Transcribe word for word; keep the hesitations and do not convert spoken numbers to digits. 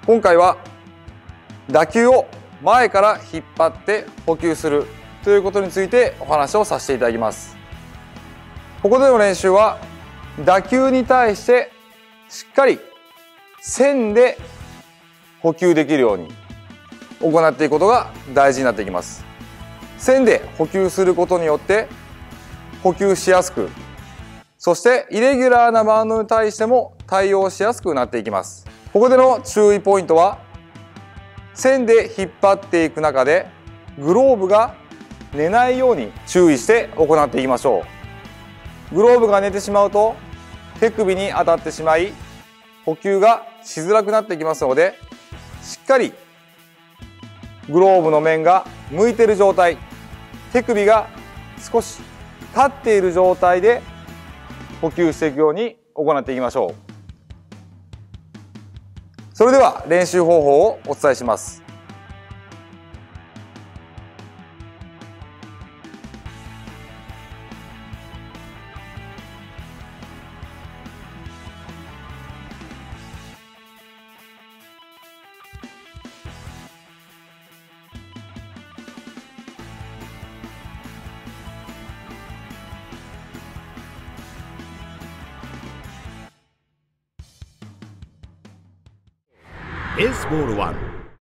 今回は打球を前から引っ張って捕球するということについてお話をさせていただきます。ここでの練習は打球に対してしっかり線で捕球できるように行っていくことが大事になってきます。線で捕球することによって捕球しやすく、そしてイレギュラーなバウンドに対しても対応しやすくなっていきます。ここでの注意ポイントは、線で引っ張っていく中でグローブが寝ないように注意して行っていきましょう。グローブが寝てしまうと手首に当たってしまい捕球がしづらくなってきますので、しっかりグローブの面が向いている状態、手首が少し立っている状態で捕球していくように行っていきましょう。それでは練習方法をお伝えします。 エースボールワン